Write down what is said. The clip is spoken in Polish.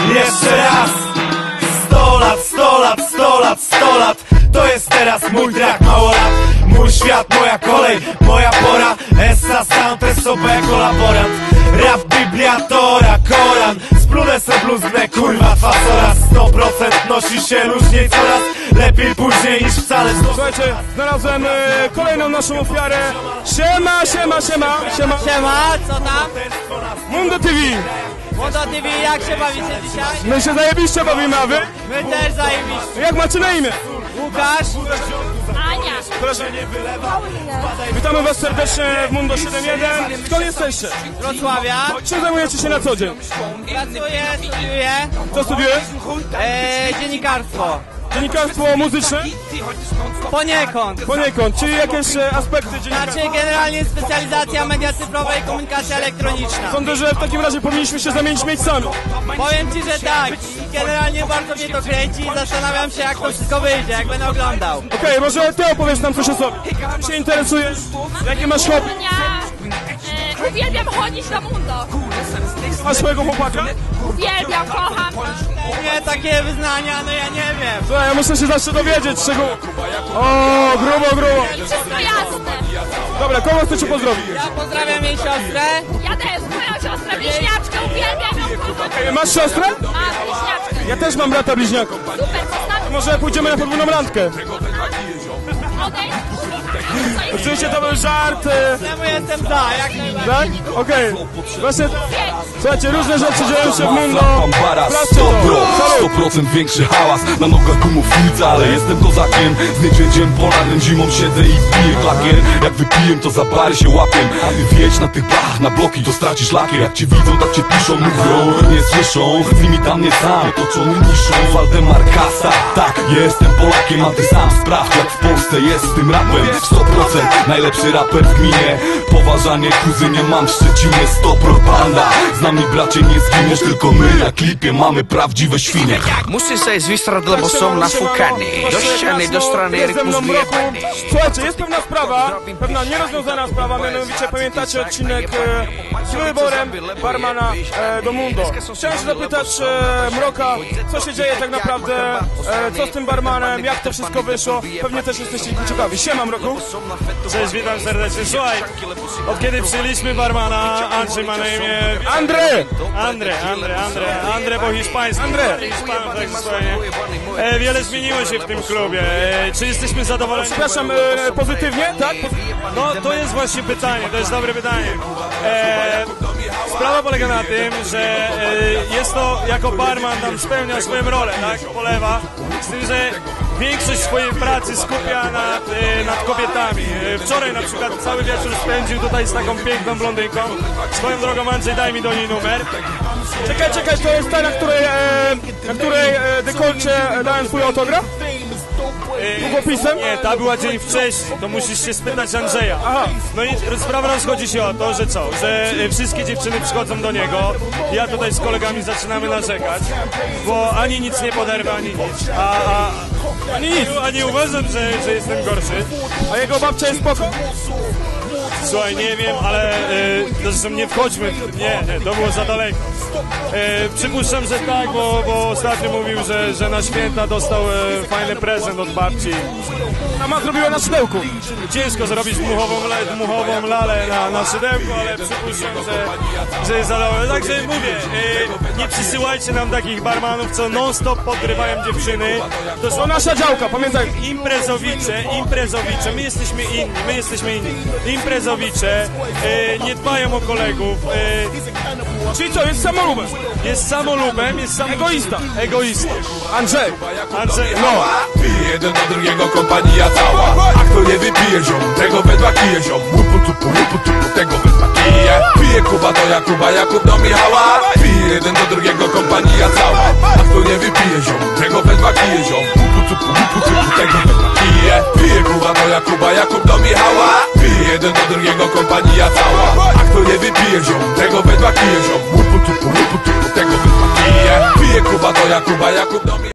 Jeszcze raz. 100 lat, 100 lat, 100 lat, 100 lat. To jest teraz mój track, mało lat. Mój świat, moja kolej, moja pora. Essa Sound, SOB, kolaborant. Rap, Biblia, Tora, Koran. Splunę se bluzgnę, kurwa, fasora. 100% nosi się luźniej coraz lepiej później niż wcale. Słuchajcie, znalazłem kolejną naszą ofiarę. Siema, siema, siema, siema. Siema, co tam? Mundo TV. Mundo TV, jak się bawicie dzisiaj? My się zajebiście bawimy, a wy? My też zajebiście. Jak macie na imię? Łukasz? Ania. Proszę. Witamy was serdecznie w Mundo 7.1. Skąd jesteście? Z Wrocławia. Czym zajmujecie się na co dzień? Pracuję, studiuję. Co studiujesz? Dziennikarstwo. Dziennikarstwo muzyczne? Poniekąd. Poniekąd, czyli jakieś aspekty dziennikarstwa? Znaczy generalnie specjalizacja media cyfrowe i komunikacja elektroniczna. Sądzę, że w takim razie powinniśmy się zamienić miejscami. Powiem ci, że tak. Generalnie bardzo mnie to kręci i zastanawiam się, jak to wszystko wyjdzie, jak będę oglądał. Okej, może ty opowiesz nam coś o sobie. Czym się interesujesz? Jakie masz hobby? Ja uwielbiam chodzić na Mundo. Masz swojego chłopaka? Uwielbiam, kocham. Nie, takie wyznania, no ja nie wiem. Słuchaj, ja muszę się zawsze dowiedzieć szczegółów. O, grubo, grubo. Wszystko jasne. Dobra, kogo chcecie pozdrowić? Ja pozdrawiam jej siostrę. Ja też, moją siostrę bliźniaczkę, uwielbiam ją, kocham. Masz siostrę? Mam bliźniaczkę. Ja też mam brata bliźniaka. Super, poznamy. Może pójdziemy na podwójną randkę? Okej. Oczywiście to był żart. Ja jestem za, jak najbardziej. Tak? Okej. Właśnie, słuchajcie, różne rzeczy dzieją się w Mundo. Sprawdźcie 100% większy hałas, na nogach gumownica, ale jestem kozakiem. Z niedźwiedziem polarnym zimą siedzę i piję klakier. Jak wypiję, to za bary się łapię. A ty wjedź na tych blach, na bloki, to stracisz lakier. Jak cię widzą, tak cię piszą, mówią, nie słyszą. Z nimi tam nie sam, otoczony niszą. Waldemar Kasa, tak, jestem Polakiem, a ty sam sprawdź, jak w Polsce jest z tym rapem. 100% najlepszy raper w gminie. Poważanie kuzynie mam w Szczecinie. 100% banda, z nami bracie nie zginiesz. Tylko my na klipie mamy prawdziwe świnie. Musi sobie zwistradle, bo są nafukani. Do ściany, do strony, Jest ze mną rytmus Mroku. wyjebany. Słuchajcie, jest pewna sprawa, pewna nierozwiązana sprawa, mianowicie pamiętacie odcinek z wyborem barmana do Mundo. Chciałem się zapytać Mroka, co się dzieje tak naprawdę, co z tym barmanem, jak to wszystko wyszło, pewnie też jesteście ciekawi. Siema Mroku. Cześć, witam serdecznie. Słuchaj, od kiedy przyjęliśmy barmana, Andrzej ma na imię... Andre po hiszpańsku. Wiele zmieniło się w tym klubie. Czy jesteśmy zadowoleni? Przepraszam, pozytywnie, tak? No, to jest właśnie pytanie, to jest dobre pytanie. Sprawa polega na tym, że jest to, jako barman tam spełnia swoją rolę, tak? Polewa. Z tym, że większość swojej pracy skupia nad kobietami. Wczoraj na przykład cały wieczór spędził tutaj z taką piękną blondynką. Swoją drogą, Andrzej, daj mi do niej numer. Czekaj, to jest ta, na której dekolcie dałem swój autograf? Długopisem? Nie, ta była dzień wcześniej, to musisz się spytać Andrzeja. Aha. No i sprawa rozchodzi się o to, że co? Że wszystkie dziewczyny przychodzą do niego. Ja tutaj z kolegami zaczynamy narzekać, bo ani nic nie poderwę, ani nic. Ani uważam, że jestem gorszy. A jego babcia jest spoko? Słuchaj, nie wiem, ale zresztą nie wchodźmy, nie, to było za daleko. Przypuszczam, że tak, bo ostatnio mówił, że na święta dostał fajny prezent od babci. Mama zrobiła na szydełku. Ciężko zrobić dmuchową lalę na szydełku, ale przypuszczam, że jest zadowolony. Także mówię, nie przysyłajcie nam takich barmanów, co non-stop podrywają dziewczyny. To nasza działka, pamiętaj. Imprezowicze, my jesteśmy inni. Imprezowicze, nie dbają o kolegów. Czyli co, jest samolubem? Jest samolubem, Egoista. Andrzej. No. Pije jeden do drugiego kompania cała. A kto nie wypije ziom, tego wedła kije ziom. Łupu tupu, tego wedła kije. Pije Kuba do Jakuba, Jakub do Michała. Pije jeden do drugiego kompania cała. A kto nie wypije ziom, tego wedła kije ziom. Łupu tupu, tego wedła kije. Pije Kuba do Jakuba, Jakub do Michała. Pije jeden do drugiego kompania cała. A kto nie wypije ziom, tego wedła kije ziom. Łupu tupu, tego wedła kije. Pije Kuba do Jakuba, Jakub do Michała.